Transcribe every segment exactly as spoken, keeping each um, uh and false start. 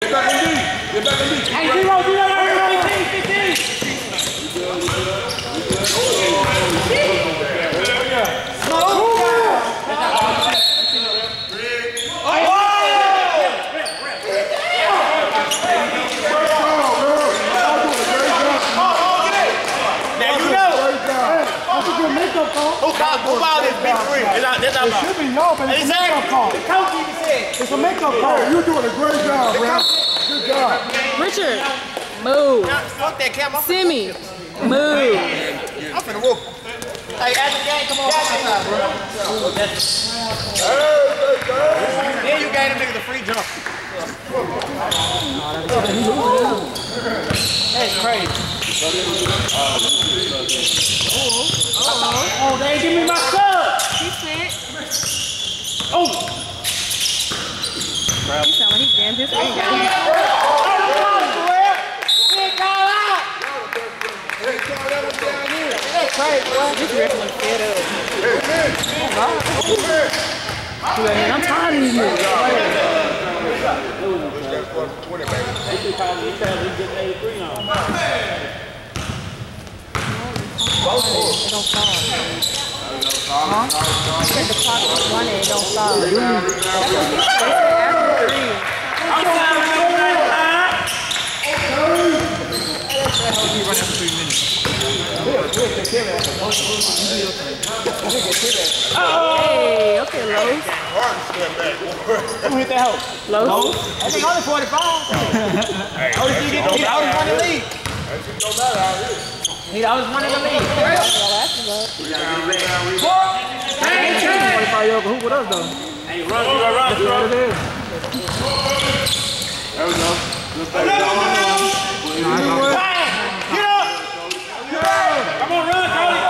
Get back in D. Get back in D. Hey, zero, zero, fifteen, fifteen. Who called? Who called this big three? It's not, that's not it should be y'all, but it's a makeup call. The coach even said. It's a makeup call. You're doing a great job, bro. Good job. Richard, move. Fuck that camera. Simi, move. I'm finna whoop. Hey, after the game, come on. Outside, bro. Then you gave them niggas a free jump. That's crazy. Oh, they ain't give me my sub. He sick. Oh. He sound like he jammed his ring down. That's crazy, bro. This wrestling fed up. Man, I'm tired of these niggas. It don't fall. Huh? I said the clock was running, it don't fall. That's what he said after three. Hey, okay, Lowe's. Who hit that hoe? Lowe's? I think only forty-five. Oh, did you get the always run the league? He always run in the league. twenty-five year old hoop with us, though. Hey, run, run, run, run. There we go. Get up! Come on, run, Cody.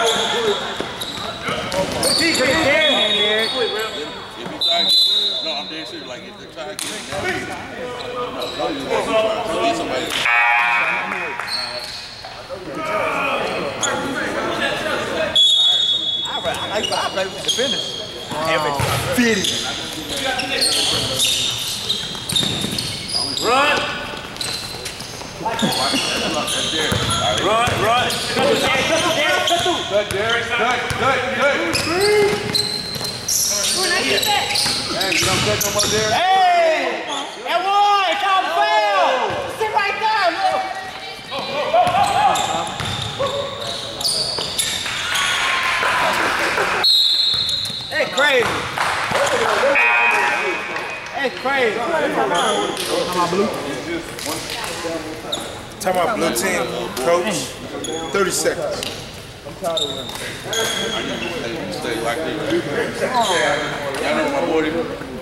Keep it there. No, I'm dead serious. Like, if they try to get it down, no, no, you want somebody. I like I play with the defenders. Every fitting. Run. Run, run. Cut, Derek. Cut, Derek. Cut, cut, cut. Hey, you don't cut no more there. Hey! That one! Call the foul! Sit right there, look! That's crazy. That's crazy. Time out, blue team, coach. thirty seconds. Stay like this. Y'all know my boy.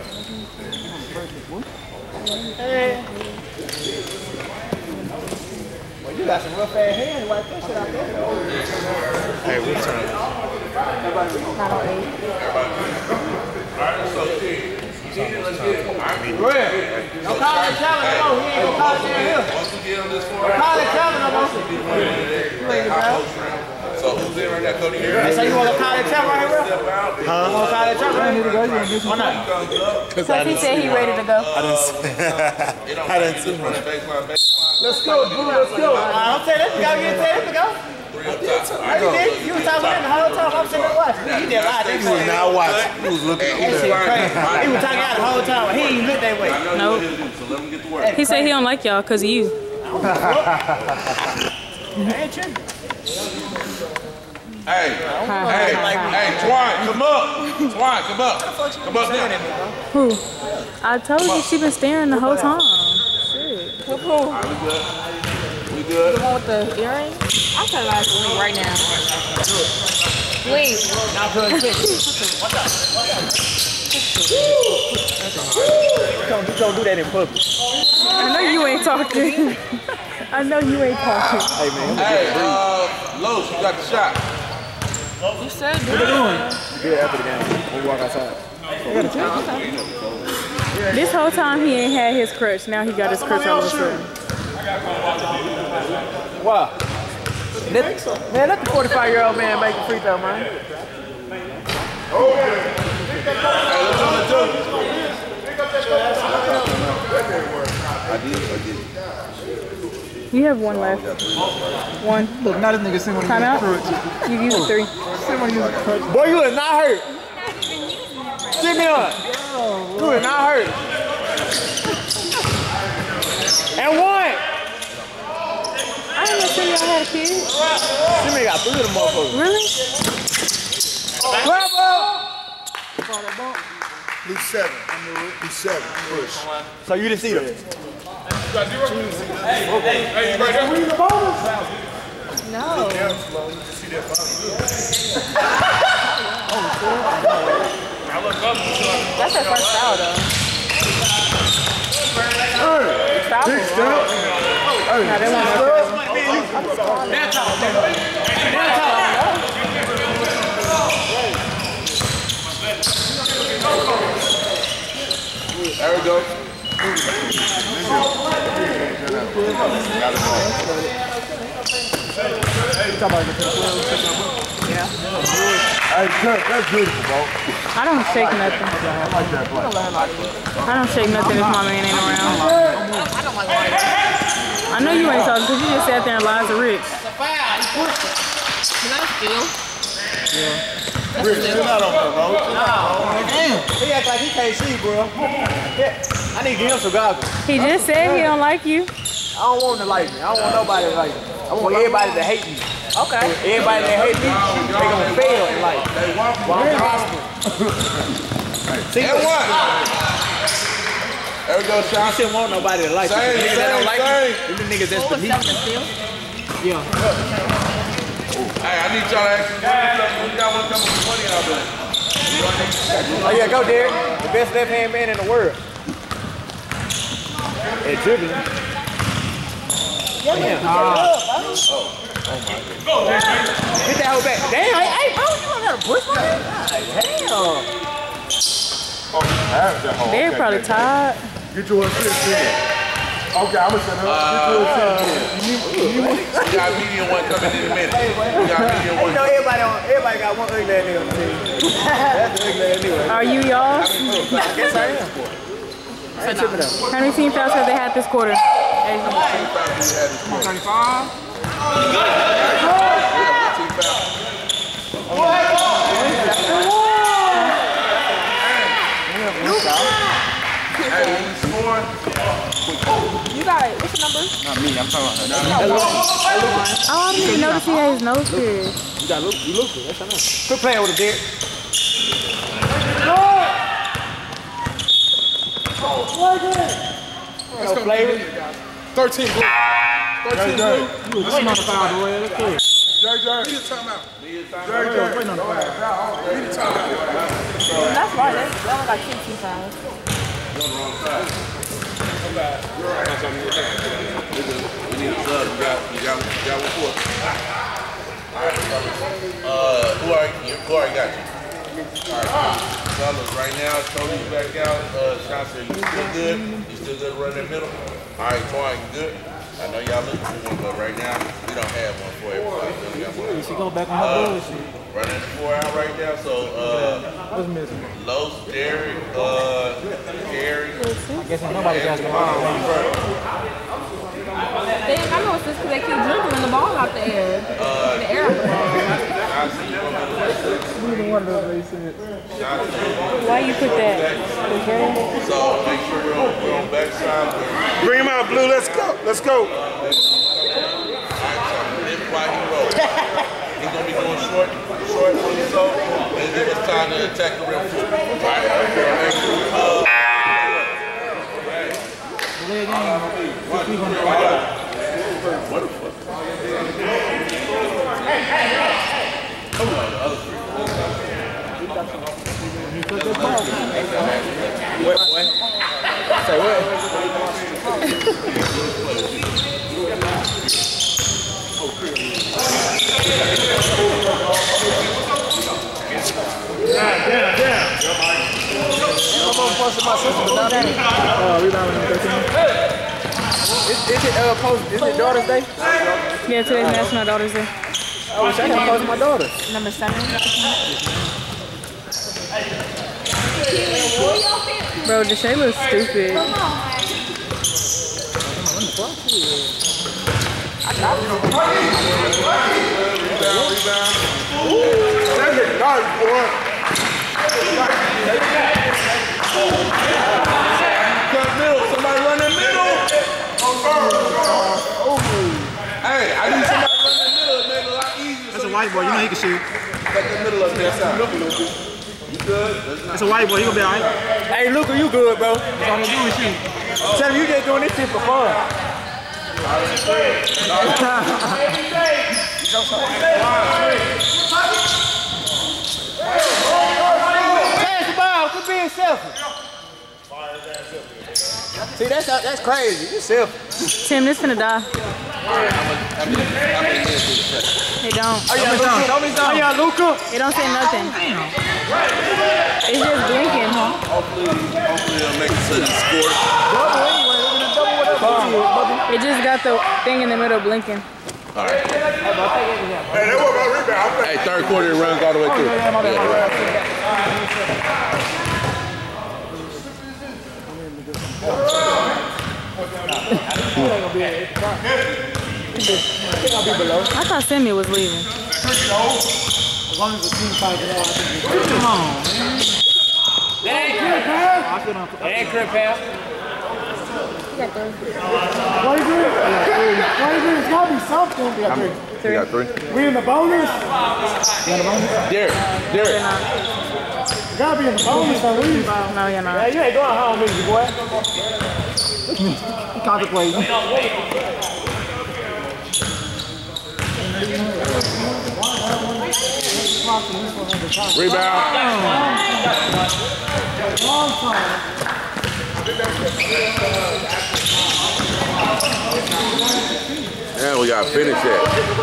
Hey. Well, you got some real fast hands. Wipe that shit out there. Hey, what time? Not on eight. Go ahead. Don't call it talent no more. He ain't gonna call it down here. Don't call it talent no more. So who's in right now, Cody? Hey, so you want to call it talent right here, bro? Huh? You want to call it talent right here? Why not? Because he said he ready to go. I didn't see, I didn't see him. Let's go, boo, let's go. Uh, I'm saying this, we gotta get it to go. I did. You was talking about the whole time. I'm sitting there watching. You did a lot. He was not watching. He was looking That over shit there. crazy. He was talking out the whole time. He ain't look that way. Nope. He said he don't like y'all because of you. Ain't you? Hey, hey, hey, Twan, come up. Twan, come up. Come up there. Who? I told you she been staring the whole time. Shit. Who? We good? We good? The one with the earring? I'll tell you guys Link right now. Link. Not good. Don't, don't do that in public. I know you ain't talking. I know you ain't talking. Hey, man. Hey, uh, Los, you got the shot. You said do What it. you doing? Get it after the game. When we walk outside. This whole time he ain't had his crutch. Now he got his crutch all of a sudden. Wow. Let, man, let the forty-five year old man make a free throw, man. Hey, let's do it. You have one left. One. Look, now this nigga sing when he Time out. crutch. You used three. Sing when he use a crutch. Boy, you is not hurt. Sit me on. You is not hurt. And one. I didn't know y'all had a kid. Jimmy got three of them motherfuckers. Really? Bravo! Blue seven. Blue seven. Push. So you didn't see them? Hey, hey, you right there? No. That's her first foul, though. Big step. No, they won't. There we go. Yeah. Hey, Chuck, that's beautiful, bro. I don't shake nothing. I like that play. I don't shake nothing if my man ain't around. I know you ain't talking because you just sat there and lied to Rick. Can I steal? Rick, you're not on there, bro. Damn. He act like he can't see, bro. I need to get him some goggles. He just said he don't like you. I don't want him to like me. I don't want nobody to like me. I want everybody to hate me. Okay. Everybody that hate me, they gonna fail in life. While I'm prospering. See And one. There we go, You Sean. shouldn't want nobody to like Same, you. The niggas that same, don't like same. you, them the niggas that's What was beneath seven you. steal? Yeah. Hey, I need y'all to ask me. Y'all want to come with money out there? Oh yeah, go Derek. The best left hand man in the world. Hey, dribbling. Damn. Ah. Get that hoe back. Damn, hey, hey, bro, you don't gotta push my man. Damn. Oh, I have that hole. They're Okay, probably okay. tired. Get your assist in. Okay, I'm gonna send her. Get your assist in. We got medium one coming in a minute. We got medium You one. know everybody on, everybody got one ugly ass nigga on the team. That's the ugly ass nigga. Are you y'all? I guess I am. I ain't tripping out. How many team fouls have they had this quarter? thirty-five. Hey, when you score, You got it. What's your number? Not me, I'm talking about Oh, her. I didn't even notice he had his nose pierced. You got look, you look good, that's enough. Quit playing with it, Derek. No flavor. thirteen blue. thirteen blue. Wait on the foul, boy. Let's go. J J. Need a timeout. J J. Wait on the foul. Need a timeout. That's right. They only got two team fouls. we need a sub. You got, you got, you got one for us. Uh, who already, who already got you? Alright, fellas, right now, Tony's back out. Uh, Sean said, you still good? You still good to run that middle? Alright, Twan, you good? I know y'all looking for one, but right now, we don't have one for everybody. We only got one. She go back on her bullshit. Running the four out right now, so, uh, What's missing? Los, Derek, uh, Gary, I guess ain't nobody got the ball. They, I know it's just because they keep dribbling the ball out the air. the air out the ball. Neither one of those races. Why you put that? Okay. so make sure we're on, we're on backside. Bring him out, Blue. Let's go. Let's go. Alright, so then why he roll. He's gonna be going short, short when he's up, and then it's time to attack the rim. Alright, make sure, uh, Leg in. What, what? Say what? Come on, punch my sister, but not me. Uh, rebound number thirteen. Is, is it uh post? Is it Daughter's Day? Yeah, today's National Daughters Day. I wish I could post my daughter. Number seven. Bro, Deshae looks stupid. That's it, dark, boy. Cut middle. Somebody run that middle. Hey, I need somebody to run that middle. It made it a lot easier. That's a white boy. You know he can shoot. Cut the middle up there. Side. You good? That's a white boy. He gonna be all right. Hey, Luka, you good, bro? That's all he do is shoot. Tell me you just doing this shit for fun. Pass the ball. Quit being selfish. See, that's that's crazy. You selfish. Tim, this finna die. It don't. Oh yeah, Luka. Oh yeah, Luka. It don't say nothing. It's just blinking, huh? Hopefully, hopefully it'll make it so you score. It just got the thing in the middle blinking. All right. Hey, that was my rebound. Hey, third quarter it runs all the way through. Yeah, right. I thought Sammy was leaving. As long as the team finds it out, I think it's come on, man. That ain't crib, pal. That ain't crib, pal. He got three. What is it? What is it? It's gotta be something. We got three. You got three? We in the bonus? Derek, Derek. You gotta be in the bonus at least. No, you're not. Yeah, you ain't going home, baby boy. Contemplating. Rebound. Long time. Yeah, we gotta finish that.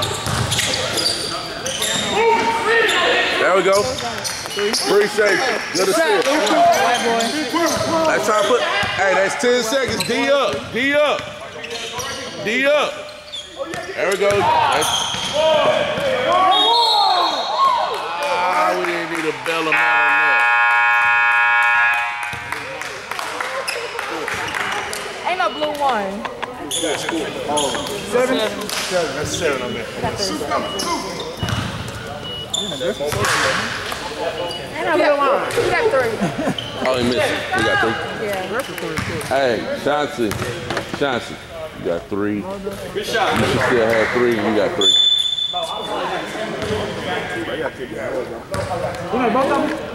There we go. Free safe. Let us sit. Let's try to put. Hey, that's ten seconds. D up. D up. D up. There we go. That's, ah, we didn't need a bell amount on that. Ain't no blue one. Seven? Seven. That's seven on there. Ain't no blue one. You got three. Oh, he missed. We got three. Yeah. Hey, Chauncey. Chauncey. You got three. You should still have three. You got three. I got to take it. You know, both of them?